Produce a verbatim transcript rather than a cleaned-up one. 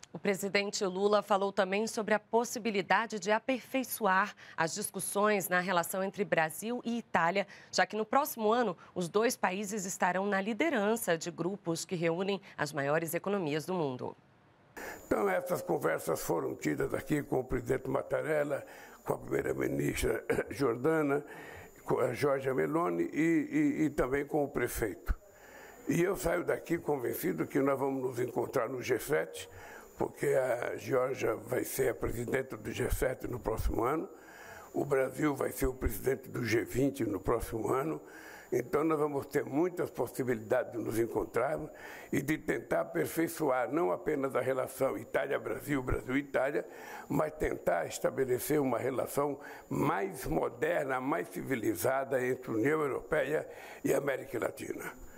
O presidente Lula falou também sobre a possibilidade de aperfeiçoar as discussões na relação entre Brasil e Itália, já que no próximo ano os dois países estarão na liderança de grupos que reúnem as maiores economias do mundo. Então, essas conversas foram tidas aqui com o presidente Mattarella, com a primeira-ministra Giordana, com a Giorgia Meloni e, e, e também com o prefeito. E eu saio daqui convencido que nós vamos nos encontrar no G sete, porque a Geórgia vai ser a presidente do G sete no próximo ano, o Brasil vai ser o presidente do G vinte no próximo ano, então nós vamos ter muitas possibilidades de nos encontrarmos e de tentar aperfeiçoar não apenas a relação Itália-Brasil, Brasil-Itália, mas tentar estabelecer uma relação mais moderna, mais civilizada entre a União Europeia e a América Latina.